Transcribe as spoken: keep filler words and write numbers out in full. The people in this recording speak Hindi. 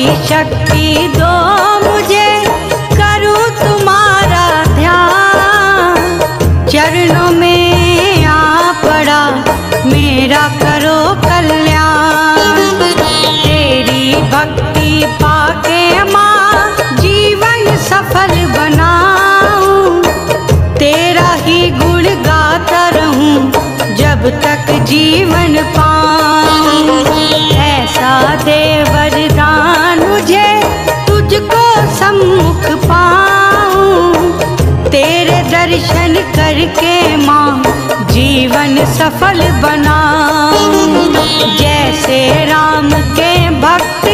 शक्ति दो मुझे, करूं तुम्हारा ध्यान। चरणों में आ पड़ा मेरा करो कल्याण। तेरी भक्ति पाके माँ जीवन सफल बनाऊं। तेरा ही गुण गाता रहूं जब तक जीवन पाऊं। ऐसा दे वरदान मुझे, तुझको सम्मुख पाऊं। तेरे दर्शन करके माँ जीवन सफल बनाऊं। जैसे राम के भक्त